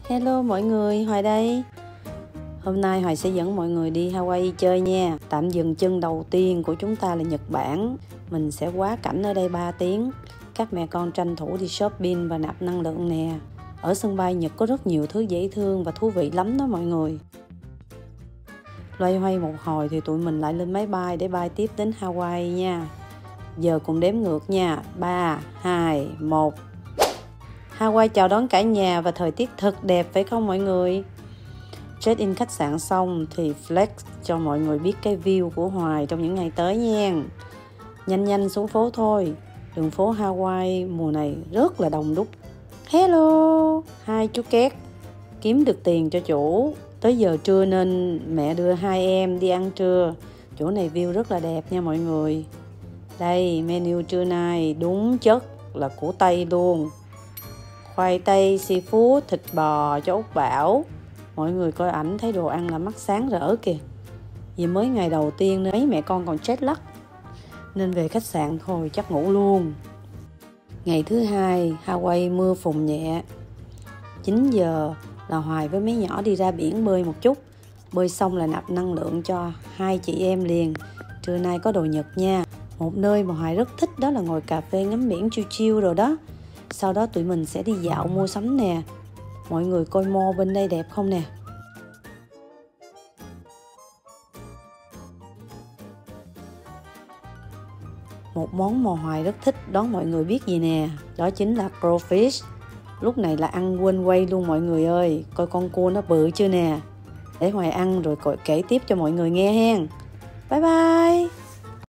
Hello mọi người, Hoài đây. Hôm nay Hoài sẽ dẫn mọi người đi Hawaii chơi nha. Tạm dừng chân đầu tiên của chúng ta là Nhật Bản. Mình sẽ quá cảnh ở đây 3 tiếng. Các mẹ con tranh thủ đi shopping và nạp năng lượng nè. Ở sân bay Nhật có rất nhiều thứ dễ thương và thú vị lắm đó mọi người. Loay hoay một hồi thì tụi mình lại lên máy bay để bay tiếp đến Hawaii nha. Giờ cùng đếm ngược nha. 3, 2, 1. Hawaii chào đón cả nhà và thời tiết thật đẹp phải không mọi người? Check-in khách sạn xong thì flex cho mọi người biết cái view của Hoài trong những ngày tới nha. Nhanh xuống phố thôi. Đường phố Hawaii mùa này rất là đông đúc. Hello, hai chú két. Kiếm được tiền cho chủ. Tới giờ trưa nên mẹ đưa hai em đi ăn trưa. Chỗ này view rất là đẹp nha mọi người. Đây, menu trưa nay đúng chất là của Tây luôn. Khoai tây, seafood, thịt bò cho Út Bảo. Mọi người coi ảnh thấy đồ ăn là mắt sáng rỡ kìa. Vì mới ngày đầu tiên nên mấy mẹ con còn jet lag, nên về khách sạn thôi chắc ngủ luôn. Ngày thứ hai, Hawaii mưa phùn nhẹ. 9 giờ là Hoài với mấy nhỏ đi ra biển bơi một chút. Bơi xong là nạp năng lượng cho hai chị em liền. Trưa nay có đồ Nhật nha. Một nơi mà Hoài rất thích đó là ngồi cà phê ngắm biển chill rồi đó. Sau đó tụi mình sẽ đi dạo mua sắm nè. Mọi người coi mall bên đây đẹp không nè. Một món mà Hoài rất thích đón mọi người biết gì nè. Đó chính là crawfish. Lúc này là ăn quên quay luôn mọi người ơi. Coi con cua nó bự chưa nè. Để Hoài ăn rồi kể tiếp cho mọi người nghe hen. Bye bye.